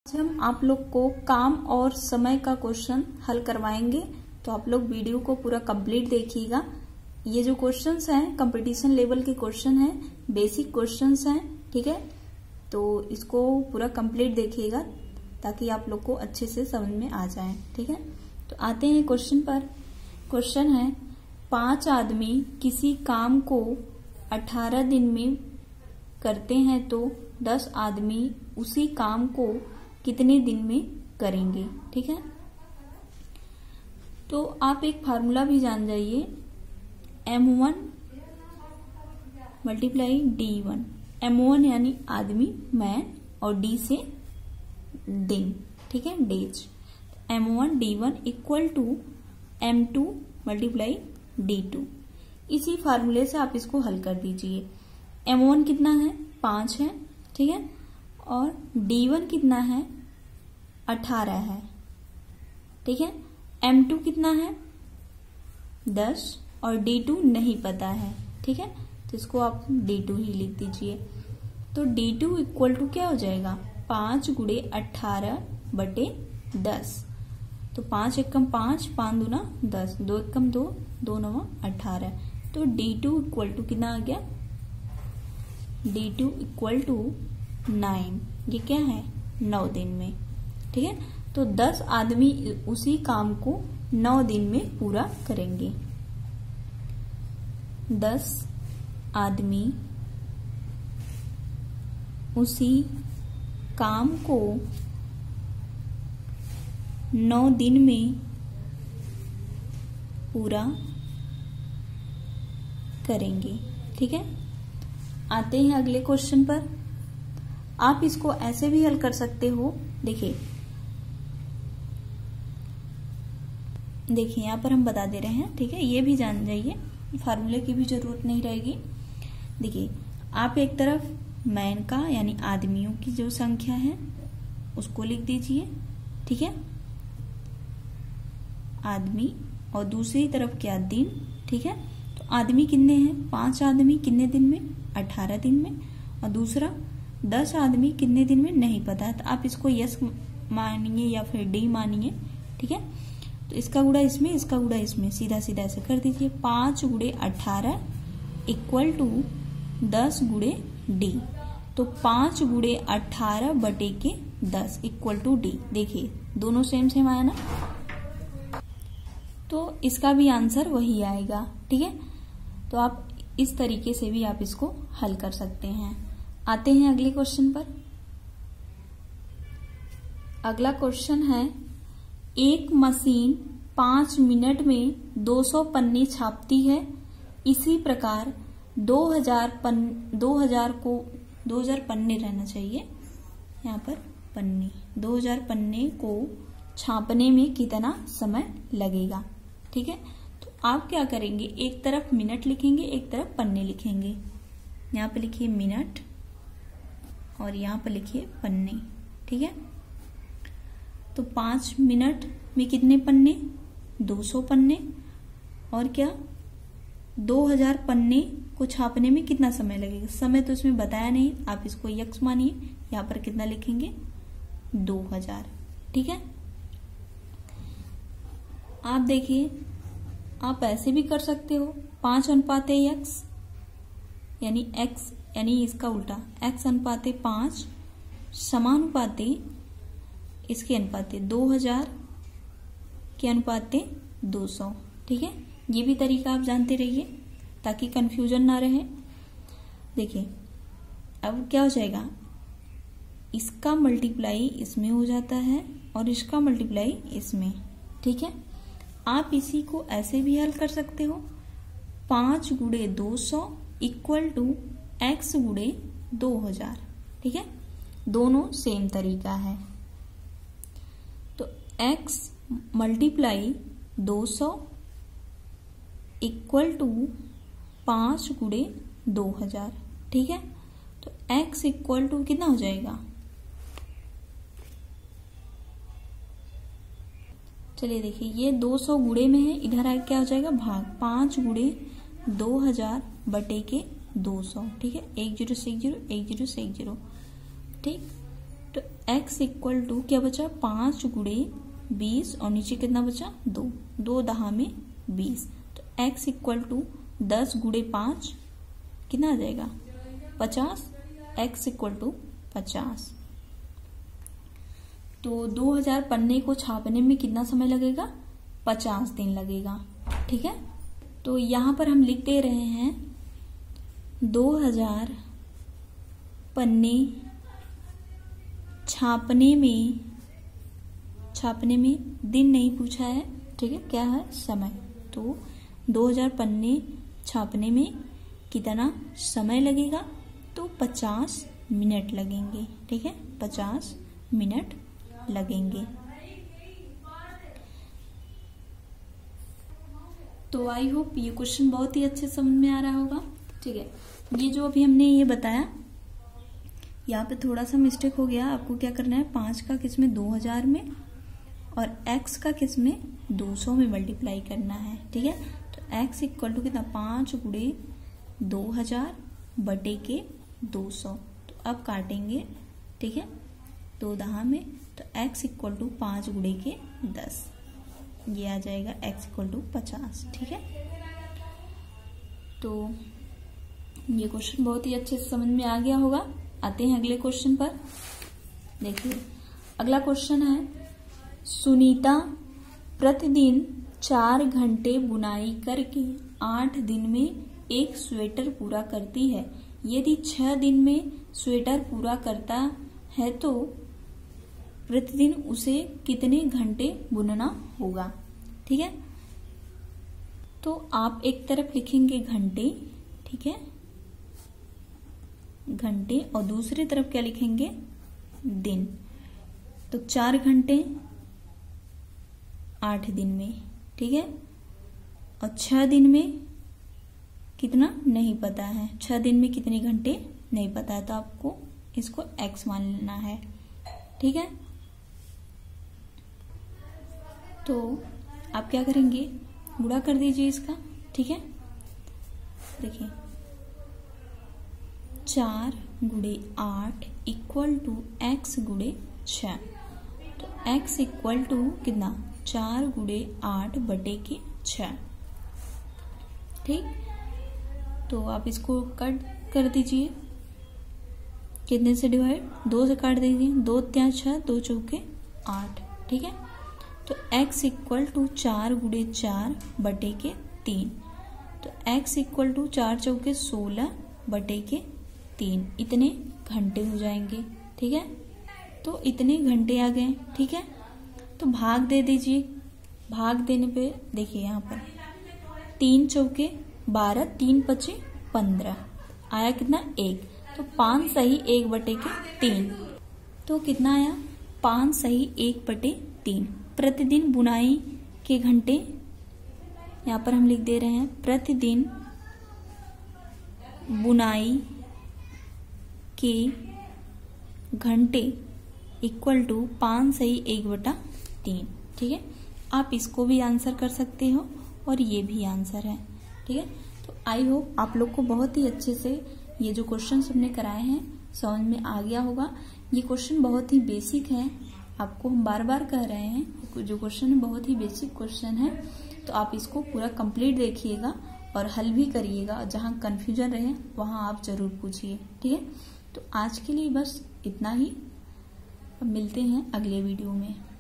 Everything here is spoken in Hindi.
हम आप लोग को काम और समय का क्वेश्चन हल करवाएंगे, तो आप लोग वीडियो को पूरा कंप्लीट देखिएगा। ये जो क्वेश्चंस हैं कंपटीशन लेवल के क्वेश्चन हैं, बेसिक क्वेश्चंस हैं, ठीक है। तो इसको पूरा कंप्लीट देखिएगा ताकि आप लोग को अच्छे से समझ में आ जाए, ठीक है। तो आते हैं क्वेश्चन पर। क्वेश्चन है 5 आदमी किसी काम को 18 दिन में करते हैं तो 10 आदमी उसी काम को कितने दिन में करेंगे, ठीक है। तो आप एक फार्मूला भी जान जाइए, M1 मल्टीप्लाई D1। M1 यानी आदमी, मैन, और D से दिन, ठीक है, days. M1 D1 equal to M2 multiply D2। इसी फार्मूले से आप इसको हल कर दीजिए। M1 कितना है, 5 है, ठीक है, और D1 कितना है, 18 है, ठीक है। M2 कितना है, 10, और D2 नहीं पता है, ठीक है, तो इसको आप D2 ही लिख दीजिए। तो D2 इक्वल टू क्या हो जाएगा, 5 गुणे 18 बटे 10। तो 5 एकम 5, 5 दूना 10, 2 एकम 2, 2 नवा 18। तो D2 इक्वल टू कितना आ गया, D2 इक्वल टू 9। ये क्या है, 9 दिन में, ठीक है। तो 10 आदमी उसी काम को 9 दिन में पूरा करेंगे। 10 आदमी उसी काम को 9 दिन में पूरा करेंगे, ठीक है। आते हैं अगले क्वेश्चन पर। आप इसको ऐसे भी हल कर सकते हो। देखिए यहां पर हम बता दे रहे हैं, ठीक है, ये भी जान जाइए, फार्मूले की भी जरूरत नहीं रहेगी। देखिए आप एक तरफ मैन का यानी आदमियों की जो संख्या है उसको लिख दीजिए, ठीक है, आदमी, और दूसरी तरफ क्या, दिन, ठीक है। तो आदमी कितने हैं, 5 आदमी कितने दिन में, 18 दिन में, और दूसरा 10 आदमी कितने दिन में नहीं पता है, तो आप इसको यस मानिए या फिर डी मानिए, ठीक है। तो इसका गुणा इसमें, इसका गुणा इसमें, सीधा सीधा ऐसे कर दीजिए। 5 गुणे 18 इक्वल टू 10 गुणे डी। तो 5 गुणे 18 बटे के 10 इक्वल टू डी। देखिए दोनों सेम सेम आया ना, तो इसका भी आंसर वही आएगा, ठीक है। तो आप इस तरीके से भी आप इसको हल कर सकते हैं। आते हैं अगले क्वेश्चन पर। अगला क्वेश्चन है, एक मशीन 5 मिनट में 200 पन्ने छापती है। इसी प्रकार 2000 पन्ने रहना चाहिए यहाँ पर, पन्ने 2000 पन्ने को छापने में कितना समय लगेगा, ठीक है। तो आप क्या करेंगे, एक तरफ मिनट लिखेंगे, एक तरफ पन्ने लिखेंगे। यहाँ पे लिखिए मिनट और यहाँ पे लिखिए पन्ने, ठीक है। तो 5 मिनट में कितने पन्ने, 200 पन्ने, और क्या 2000 पन्ने को छापने में कितना समय लगेगा। समय तो इसमें बताया नहीं, आप इसको यक्स मानिए। यहाँ पर कितना लिखेंगे, 2000, ठीक है। आप देखिए आप ऐसे भी कर सकते हो, 5 अनुपाते x यानी x यानी इसका उल्टा, x अनुपाते 5 समानुपाते इसके अनुपाते 2000 के अनुपाते 200, ठीक है। ये भी तरीका आप जानते रहिए ताकि कंफ्यूजन ना रहे। देखिए अब क्या हो जाएगा, इसका मल्टीप्लाई इसमें हो जाता है और इसका मल्टीप्लाई इसमें, ठीक है। आप इसी को ऐसे भी हल कर सकते हो, 5 गुणे 200 इक्वल टू x गुणे 2000, ठीक है। दोनों सेम तरीका है। तो x मल्टीप्लाई 200 इक्वल टू 5 गुणे 2000, ठीक है। तो x इक्वल टू कितना हो जाएगा, चलिए देखिए ये 200 गुणे में है, इधर आके क्या हो जाएगा, भाग 5 गुणे 2000 बटे के 200, ठीक है। 1 0 से 1 0, 1 0 से 1 0, ठीक। तो x इक्वल टू क्या बचा 5 गुणे 20 और नीचे कितना बचा 2, 2 दहा में 20। तो x इक्वल टू 10 गुणे 5 कितना आ जाएगा 50, x इक्वल टू 50। तो 2000 पन्ने को छापने में कितना समय लगेगा 50 दिन लगेगा। ठीक है, तो यहां पर हम लिख दे रहे हैं 2000 पन्ने छापने में दिन नहीं पूछा है। ठीक है, क्या है समय। तो 2000 पन्ने छापने में कितना समय लगेगा, तो 50 मिनट लगेंगे। ठीक है, 50 मिनट लगेंगे। तो आई होप ये क्वेश्चन बहुत ही अच्छे समझ में आ रहा होगा। ठीक है, ये जो अभी हमने ये बताया यहाँ पे थोड़ा सा मिस्टेक हो गया। आपको क्या करना है 5 का किस में 2000 में और x का किस में 200 में मल्टीप्लाई करना है। ठीक है, तो x इक्वल टू कितना 5 गुणे 2000 बटे के 200। तो अब काटेंगे। ठीक है, 2 दहा में, तो x इक्वल टू 5 गुणे के 10, ये आ जाएगा x इक्वल टू 50। ठीक है, तो ये क्वेश्चन बहुत ही अच्छे से समझ में आ गया होगा। आते हैं अगले क्वेश्चन पर। देखिए अगला क्वेश्चन है, सुनीता प्रतिदिन 4 घंटे बुनाई करके 8 दिन में एक स्वेटर पूरा करती है। यदि 6 दिन में स्वेटर पूरा करता है तो प्रतिदिन उसे कितने घंटे बुनना होगा। ठीक है, तो आप एक तरफ लिखेंगे घंटे। ठीक है, घंटे, और दूसरी तरफ क्या लिखेंगे दिन। तो 4 घंटे 8 दिन में। ठीक है, और 6 दिन में कितना नहीं पता है, 6 दिन में कितने घंटे नहीं पता है, तो आपको इसको x मान लेना है। ठीक है, तो आप क्या करेंगे गुणा कर दीजिए इसका। ठीक है, देखिए 4 गुणे 8 इक्वल टू x गुणे 6। तो x इक्वल टू कितना 4 गुणे 8 बटे के 6। ठीक, तो आप इसको कट कर दीजिए। कितने से डिवाइड 2 से काट दीजिए, 2 त्यां 6, 2 चौके 8। ठीक है, तो x इक्वल टू 4 गुणे 4 बटे के 3। तो x इक्वल टू 4 चौके 16 बटे के 3, इतने घंटे हो जाएंगे। ठीक है, तो इतने घंटे आ गए। ठीक है, तो भाग दे दीजिए। भाग देने पे देखिए यहाँ पर 3 चौके 12, 3 पचे 15, आया कितना 1। तो 5 सही 1 बटे के 3, तो कितना आया 5 सही 1 बटे 3। प्रतिदिन बुनाई के घंटे यहाँ पर हम लिख दे रहे हैं, प्रतिदिन बुनाई के घंटे इक्वल टू 5 सही 1 बटा 3। ठीक है, आप इसको भी आंसर कर सकते हो और ये भी आंसर है। ठीक है, तो आई होप आप लोग को बहुत ही अच्छे से ये जो क्वेश्चन हमने कराए हैं समझ में आ गया होगा। ये क्वेश्चन बहुत ही बेसिक है, आपको हम बार बार कह रहे हैं जो क्वेश्चन बहुत ही बेसिक क्वेश्चन है। तो आप इसको पूरा कंप्लीट देखिएगा और हल भी करिएगा। जहां कंफ्यूजन रहे वहां आप जरूर पूछिए। ठीक है, तो आज के लिए बस इतना ही। अब मिलते हैं अगले वीडियो में।